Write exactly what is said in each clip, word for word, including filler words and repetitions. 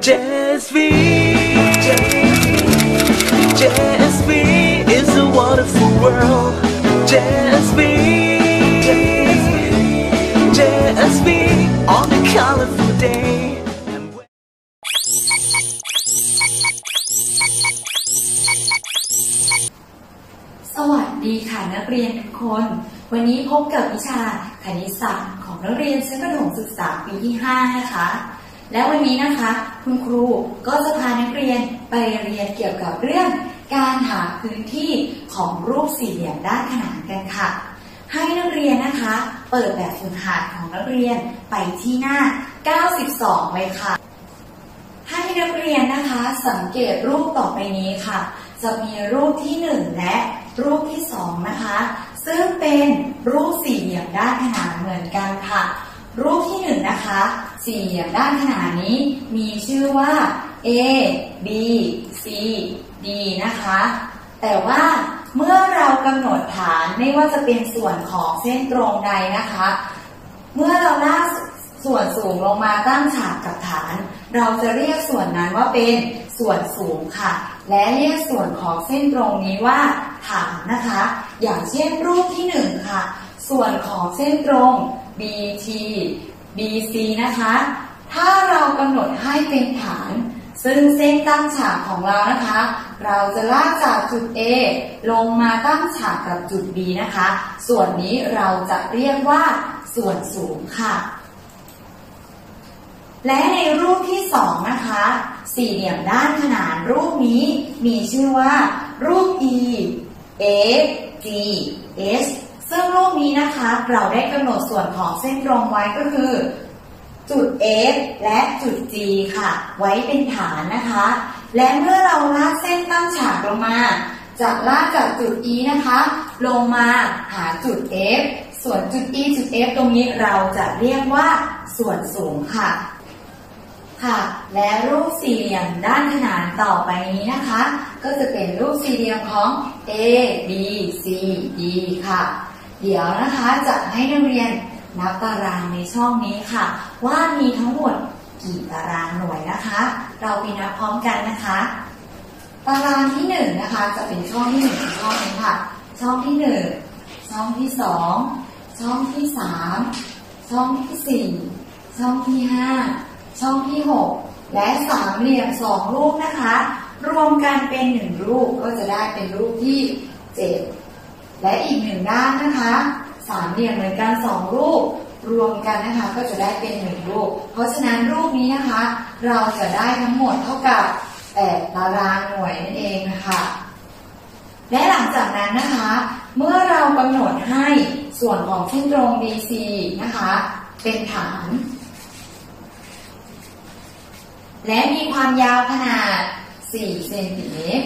J S V J S V is a wonderful world. J S V J S V on a colorful day. สวัสดีค่ะนักเรียนทุกคนวันนี้พบกับวิชาคณิตศาสตร์ของนักเรียนชั้นประถมศึกษาปีที่ห้านะคะและวันนี้นะคะคุณครูก็จะพานักเรียนไปเรียนเกี่ยวกับเรื่องการหาพื้นที่ของรูปสี่เหลี่ยมด้านขนานกันค่ะให้นักเรียนนะคะเปิดแบบฝึกหัดของนักเรียนไปที่หน้าเก้าสิบสองเลยค่ะให้นักเรียนนะคะสังเกตรูปต่อไปนี้ค่ะจะมีรูปที่หนึ่งและรูปที่สองนะคะซึ่งเป็นรูปสี่เหลี่ยมด้านขนานเหมือนกันค่ะรูปที่หนึ่งนะคะสี่เหลี่ยมด้านขนานนี้มีชื่อว่า A B C D นะคะแต่ว่าเมื่อเรากำหนดฐานไม่ว่าจะเป็นส่วนของเส้นตรงใดนะคะเมื่อเราลากส่วนสูงลงมาตั้งฉากกับฐานเราจะเรียกส่วนนั้นว่าเป็นส่วนสูงค่ะและเรียกส่วนของเส้นตรงนี้ว่าฐานนะคะอย่างเช่นรูปที่หนึ่งค่ะส่วนของเส้นตรง B T B C นะคะถ้าเรากำหนดให้เป็นฐานซึ่งเส้นตั้งฉากของเรานะคะเราจะลากจากจุด A ลงมาตั้งฉากกับจุด B นะคะส่วนนี้เราจะเรียกว่าส่วนสูงค่ะและในรูปที่สองนะคะสี่เหลี่ยมด้านขนานรูปนี้มีชื่อว่ารูป E F G H ซึ่งรูปนี้นะคะเราได้กำหนดส่วนของเส้นตรงไว้ก็คือจุด F และจุด G ค่ะไว้เป็นฐานนะคะและเมื่อเราลากเส้นตั้งฉากลงมาจะลากจากจุด E นะคะลงมาหาจุด F ส่วนจุด E จุด F ตรงนี้เราจะเรียกว่าส่วนสูงค่ะค่ะและรูปสี่เหลี่ยมด้านขนานต่อไปนี้นะคะก็จะเป็นรูปสี่เหลี่ยมของ A B C D ค่ะเดี๋ยวนะคะจะให้นักเรียนนับตารางในช่องนี้ค่ะว่ามีทั้งหมดกี่ตารางหน่วยนะคะเราไปนับพร้อมกันนะคะตารางที่หนึ่งนะคะจะเป็นช่องที่หนึ่งช่องนี้ค่ะช่องที่หนึ่งช่องที่สองช่องที่สามช่องที่สี่ช่องที่ห้าช่องที่หกและสามเหลี่ยมสองรูปนะคะรวมกันเป็นหนึ่งรูปก็จะได้เป็นรูปที่เจ็ดและอีกหนึ่งด้านนะคะสามเหลี่ยมเหมือนกันสองรูปรวมกันนะคะก็จะได้เป็นหนึ่งรูปเพราะฉะนั้นรูปนี้นะคะเราจะได้ทั้งหมดเท่ากับแปดตารางหน่วยนั่นเองนะคะและหลังจากนั้นนะคะเมื่อเรากำหนดให้ส่วนของเส้นตรง B C นะคะเป็นฐานและมีความยาวขนาดสี่เซนติเมตร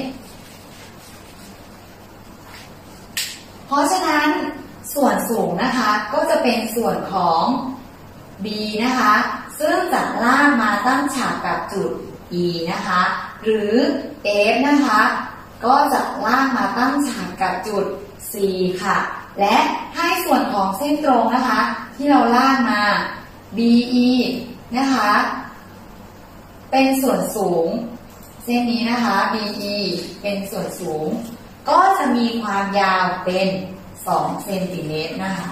เพราะฉะนั้นส่วนสูงนะคะก็จะเป็นส่วนของ B นะคะซึ่งจะลากมาตั้งฉากกับจุด E นะคะหรือ F นะคะก็จะลากมาตั้งฉากกับจุด C ค่ะและให้ส่วนของเส้นตรงนะคะที่เราลากมา B E นะคะเป็นส่วนสูงเส้นนี้นะคะ B E เป็นส่วนสูงก็จะมีความยาวเป็นสองเซนติเมตรนะคะ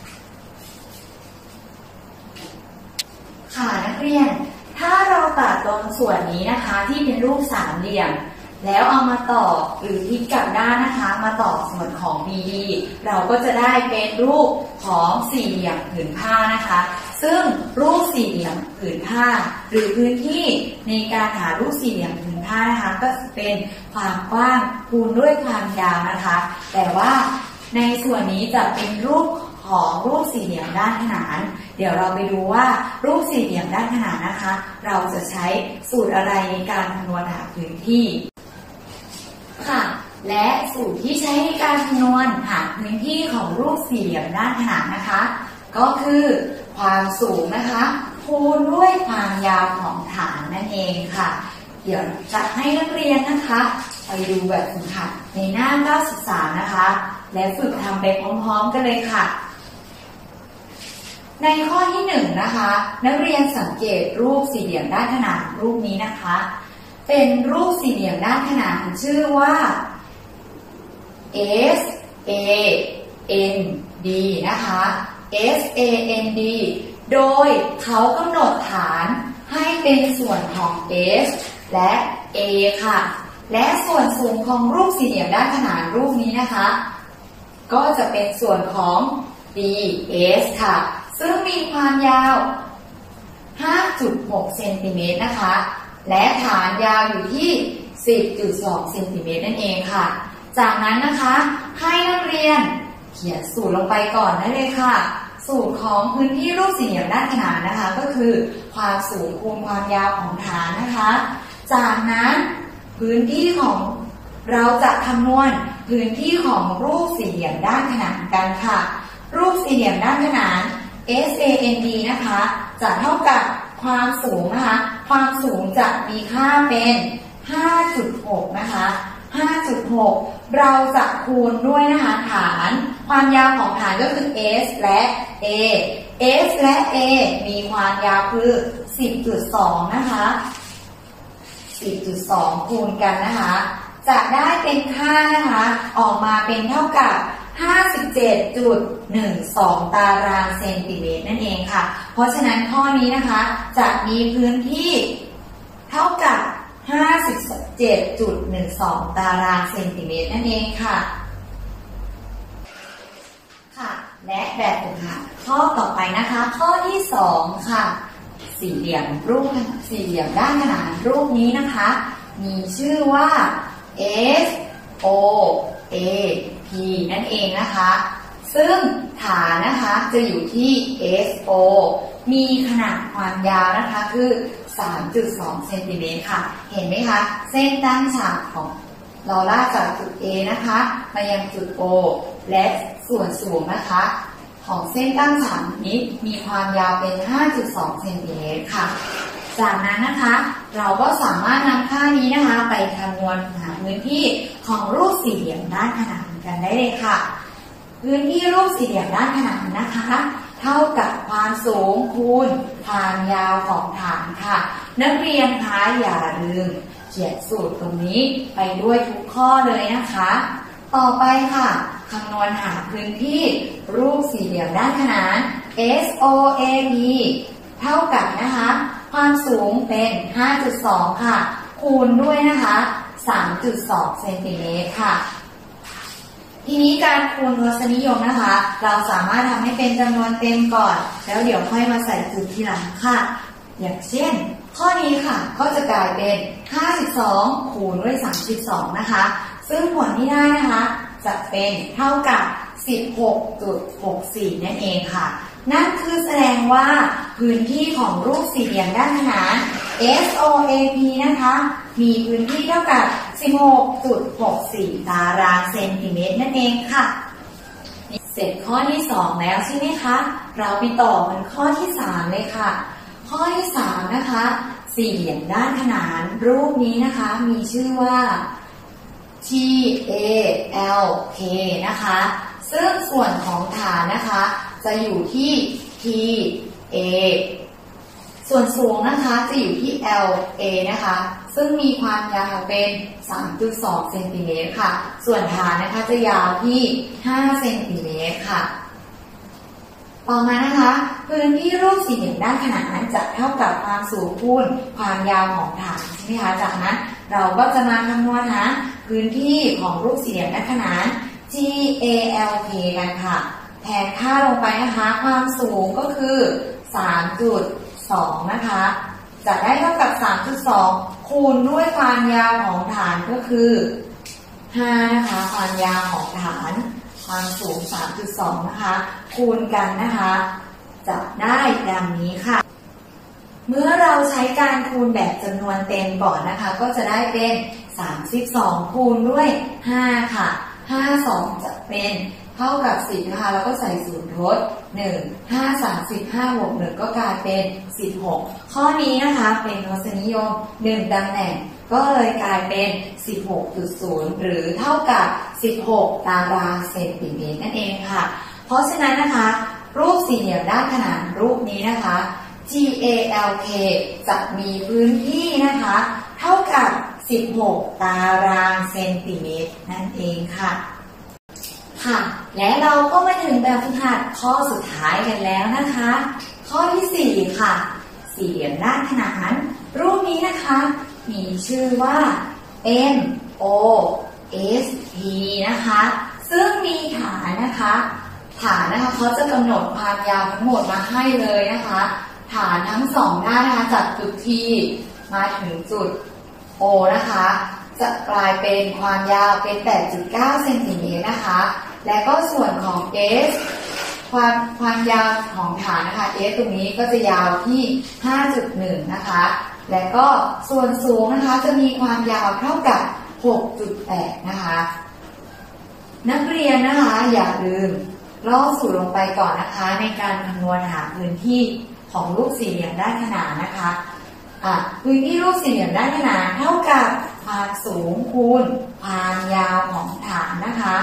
ค่ะนักเรียนถ้าเราตัดตรงส่วนนี้นะคะที่เป็นรูปสามเหลี่ยมแล้วเอามาต่อหรือพลิกกลับด้านนะคะมาต่อส่วนของ B D เราก็จะได้เป็นรูปของสี่เหลี่ยมผืนผ้านะคะซึ่งรูปสี่เหลี่ยมผืนผ้าหรือพื้นที่ในการหารูปสี่เหลี่ยมผืนผ้านะคะก็เป็นความกว้างคูณด้วยความยาวนะคะแต่ว่าในส่วนนี้จะเป็นรูปของรูปสี่เหลี่ยมด้านขนานเดี๋ยวเราไปดูว่ารูปสี่เหลี่ยมด้านขนานนะคะเราจะใช้สูตรอะไรในการคำนวณหาพื้นที่ค่ะและสูตรที่ใช้ในการคำนวณหาพื้นที่ของรูปสี่เหลี่ยมด้านขนานนะคะก็คือความสูงนะคะคูณด้วยความยาวของฐานนั่นเองค่ะเดี๋ยวจะให้นักเรียนนะคะไปดูแบบฝึกหัดในหน้าเก้าสิบสามนะคะและฝึกทำไปพร้อมๆกันเลยค่ะในข้อที่หนึ่งนะคะนักเรียนสังเกตรูปสี่เหลี่ยมด้านขนานรูปนี้นะคะเป็นรูปสี่เหลี่ยมด้านขนานชื่อว่า S A N D นะคะ S A N D โดยเขากำหนดฐานให้เป็นส่วนของ S และ A ค่ะและส่วนสูงของรูปสี่เหลี่ยมด้านขนานรูปนี้นะคะก็จะเป็นส่วนของ D S ค่ะซึ่งมีความยาว ห้าจุดหก เซนติเมตรนะคะและฐานยาวอยู่ที่ สิบจุดสอง เซนติเมตรนั่นเองค่ะจากนั้นนะคะให้นักเรียนเขียนสูตรลงไปก่อนได้เลยค่ะสูตรของพื้นที่รูปสี่เหลี่ยมด้านขนานนะคะก็คือความสูงคูณความยาวของฐานนะคะจากนั้นพื้นที่ของเราจะคำนวณพื้นที่ของรูปสี่เหลี่ยมด้านขนานกันค่ะรูปสี่เหลี่ยมด้านขนาน S A N D นะคะจะเท่ากับความสูงนะคะความสูงจะมีค่าเป็น ห้าจุดหก นะคะ ห้าจุดหก เราจะคูณด้วยนะคะฐานความยาวของฐานก็คือ S และ A S และ A มีความยาวคือ สิบจุดสอง นะคะ สิบจุดสอง คูณกันนะคะจะได้เป็นค่านะคะออกมาเป็นเท่ากับ ห้าสิบเจ็ดจุดหนึ่งสอง ตารางเซนติเมตรนั่นเองค่ะเพราะฉะนั้นข้อนี้นะคะจะมีพื้นที่เท่ากับ ห้าสิบเจ็ดจุดหนึ่งสอง ตารางเซนติเมตรนั่นเองค่ะค่ะและแบบฝึกหัดข้อต่อไปนะคะข้อที่สองค่ะสี่เหลี่ยมรูปสี่เหลี่ยมด้านขนานรูปนี้นะคะมีชื่อว่า S O A P นั่นเองนะคะซึ่งฐานนะคะจะอยู่ที่ S O มีขนาดความยาวนะคะคือ สามจุดสอง เซนติเมตรค่ะเห็นไหมคะเส้นตั้งฉากของเราลากจากจุด A นะคะมายังจุด O และส่วนสูงนะคะของเส้นตั้งฉากนี้มีความยาวเป็น ห้าจุดสอง เซนติเมตรค่ะจากนั้นนะคะเราก็สามารถนำค่านี้นะคะไปคำนวณหาพื้นที่ของรูปสี่เหลี่ยมด้านขนานกันได้เลยค่ะพื้นที่รูปสี่เหลี่ยมด้านขนานนะคะเท่ากับความสูงคูณความยาวของฐานค่ะนักเรียนคะอย่าลืมเขียนสูตรตรงนี้ไปด้วยทุกข้อเลยนะคะต่อไปค่ะคำนวณหาพื้นที่รูปสี่เหลี่ยมด้านขนาน S O A P เท่ากับนะคะความสูงเป็น ห้าจุดสอง ค่ะคูณด้วยนะคะ สามจุดสอง เซนติเมตรค่ะทีนี้การคูณทศนิยมนะคะเราสามารถทำให้เป็นจำนวนเต็มก่อนแล้วเดี๋ยวค่อยมาใส่จุดทีหลังค่ะอย่างเช่นข้อนี้ค่ะก็จะกลายเป็น ห้าสิบสอง คูณด้วย สามสิบสอง นะคะซึ่งผลที่ได้นะคะจะเป็นเท่ากับ สิบหกจุดหกสี่ นั่นเองค่ะนั่นคือแสดงว่าพื้นที่ของรูปสี่เหลี่ยมด้านขนาน S O A P นะคะมีพื้นที่เท่ากับ สิบหกจุดหกสี่ ตารางเซนติเมตรนั่นเองค่ะเสร็จข้อที่สองแล้วใช่ไหมคะเราไปต่อกันข้อที่สามเลยค่ะข้อที่สามนะคะสี่เหลี่ยมด้านขนานรูปนี้นะคะมีชื่อว่า T A L K นะคะซึ่งส่วนของฐานนะคะจะอยู่ที่ T A ส่วนสูงนะคะจะอยู่ที่ L A นะคะซึ่งมีความยาวเป็น สามจุดสอง เซนติเมตรค่ะส่วนฐานนะคะจะยาวที่ ห้า เซนติเมตรค่ะต่อมานะคะพื้นที่รูปสี่เหลี่ยมด้านขนานจะเท่ากับความสูงคูณความยาวของฐานใช่ไหมคะจากนั้นเราก็จะมาคำนวณหาพื้นที่ของรูปสี่เหลี่ยมด้านขนาน G A L K กันค่ะแทนค่าลงไปนะคะความสูงก็คือ สามจุดสอง นะคะจะได้เท่ากับ สามจุดสอง คูณด้วยความยาวของฐานก็คือ ห้า นะคะความยาวของฐานความสูง สามจุดสอง นะคะคูณกันนะคะจะได้ดังนี้ค่ะเมื่อเราใช้การคูณแบบจำนวนเต็มก่อนนะคะก็จะได้เป็น สามสิบสอง คูณด้วย ห้า ค่ะ ห้า สอง จะเป็นเท่ากับสิบนะคะแล้วก็ใส่ศูนย์ทดหนึ่ง ห้า สามสิบ ห้า บวกหนึ่งก็กลายเป็นสิบหกข้อนี้นะคะเป็นทศนิยมหนึ่งตำแหน่งก็เลยกลายเป็น สิบหกจุดศูนย์ หรือเท่ากับสิบหกตารางเซนติเมตรนั่นเองค่ะเพราะฉะนั้นนะคะรูปสี่เหลี่ยมด้านขนานรูปนี้นะคะ G A L K จะมีพื้นที่นะคะเท่ากับสิบหกตารางเซนติเมตรนั่นเองค่ะค่ะและเราก็มาถึงแบบฝึกหัดข้อสุดท้ายกันแล้วนะคะข้อที่สี่ค่ะสี่เหลี่ยมด้านขนานรูปนี้นะคะมีชื่อว่า M O S P นะคะซึ่งมีฐานนะคะฐานนะคะเขาจะกำหนดความยาวทั้งหมดมาให้เลยนะคะฐานทั้งสองด้านนะคะจากจุด T มาถึงจุด O นะคะจะกลายเป็นความยาวเป็น แปดจุดเก้า เซนติเมตรนะคะและก็ส่วนของ S ความความยาวของฐานนะคะ S ตรงนี้ก็จะยาวที่ ห้าจุดหนึ่ง นะคะและก็ส่วนสูงนะคะจะมีความยาวเท่ากับ หกจุดแปด นะคะนักเรียนนะคะอย่าลืมลอกสูตรลงไปก่อนนะคะในการคำนวณหาพื้นที่ของรูปสี่เหลี่ยมด้านขนานนะคะอ่ะพื้นที่รูปสี่เหลี่ยมด้านขนานเท่ากับความสูงคูณความยาวของฐานนะคะ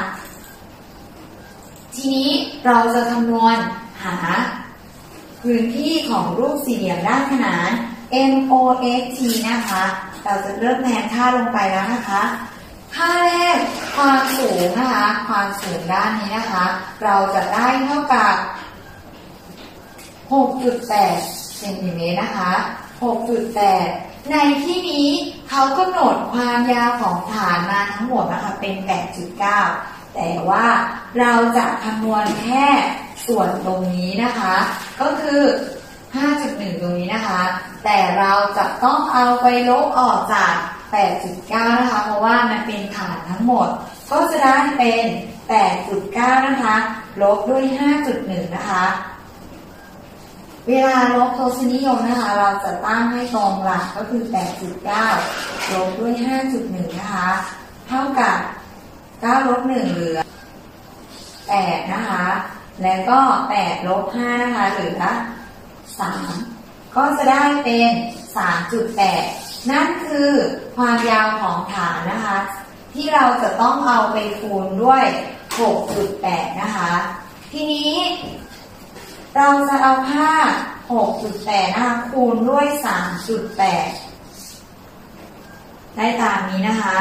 ทีนี้เราจะคำนวณหาพื้นที่ของรูปสี่เหลี่ยมด้านขนาน M O S T นะคะเราจะเริ่มแทนค่าลงไปแล้วนะคะค่าแรกความสูงนะคะความสูงด้านนี้นะคะเราจะได้เท่ากับ หกจุดแปด เซนติเมตรนะคะ หกจุดแปด ในที่นี้เขากำหนดความยาวของฐานมาทั้งหมดนะคะเป็น แปดจุดเก้า แต่ว่าเราจะคำนวณแค่ส่วนตรงนี้นะคะก็คือ ห้าจุดหนึ่ง ตรงนี้นะคะแต่เราจะต้องเอาไปลบออกจาก แปดจุดเก้า นะคะเพราะว่ามันเป็นฐานทั้งหมดก็จะได้เป็น แปดจุดเก้า นะคะลบด้วย ห้าจุดหนึ่ง นะคะเวลาลบทศนิยมนะคะเราจะตั้งให้ตรงหลักก็คือ แปดจุดเก้า ลบด้วย ห้าจุดหนึ่ง นะคะเท่ากับ เก้า ลบ หนึ่ง เหลือ แปด นะคะแล้วก็ แปด ลบ ห้า นะคะเหลือ สาม ก็จะได้เป็น สามจุดแปด นั่นคือความยาวของฐานนะคะที่เราจะต้องเอาไปคูณด้วย หกจุดแปด นะคะทีนี้เราจะเอาค่า หกจุดแปด นะคะคูณด้วย สามจุดแปด ได้ตามนี้นะคะ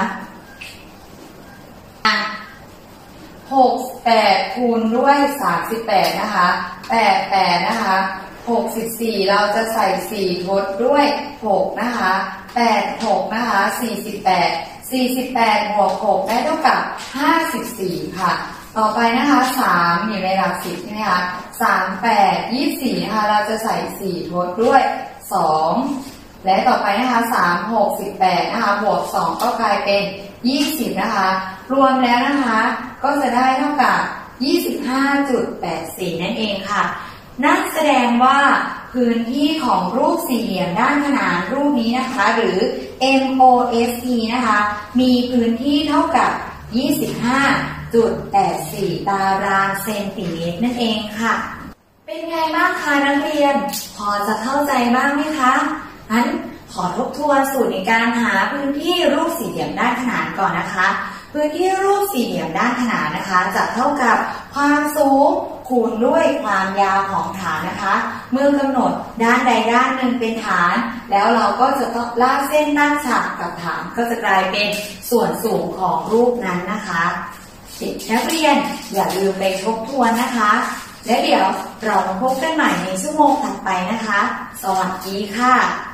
หกสิบแปดคูณด้วยสามสิบแปดนะคะแปด แปดนะคะหกสิบสี่เราจะใส่สี่ทดด้วยหกนะคะแปด หกนะคะสี่สิบแปด สี่สิบแปดบวกหกได้เท่ากับห้าสิบสี่ค่ะต่อไปนะคะสามอยู่ในหลักสิบใช่ไหมคะสาม แปด ยี่สิบสี่นะคะเราจะใส่สี่ทดด้วยสองและต่อไปนะคะสาม หก สิบแปดนะคะบวกสองก็กลายเป็นยี่สิบนะคะรวมแล้วนะคะก็จะได้เท่ากับ ยี่สิบห้าจุดแปดสี่ นั่นเองค่ะนั่นแสดงว่าพื้นที่ของรูปสี่เหลี่ยมด้านขนานรูปนี้นะคะหรือ M O S T นะคะมีพื้นที่เท่ากับ ยี่สิบห้าจุดแปดสี่ ตารางเซนติเมตรนั่นเองค่ะเป็นไงบ้างคะนักเรียนพอจะเข้าใจบ้างไหมคะงั้นขอทบทวนสูตรในการหาพื้นที่รูปสี่เหลี่ยมด้านขนานก่อนนะคะพื้นที่รูปสี่เหลี่ยมด้านขนานนะคะจะเท่ากับความสูงคูณด้วยความยาวของฐานนะคะเมื่อกำหนดด้านใดด้านหนึ่งเป็นฐานแล้วเราก็จะต้องลากเส้นด้านฉากกับฐานก็จะกลายเป็นส่วนสูงของรูปนั้นนะคะเด็กนักเรียนอย่าลืมไปทบทวนนะคะและเดี๋ยวเรามาพบกันใหม่ในชั่วโมงถัดไปนะคะสวัสดีค่ะ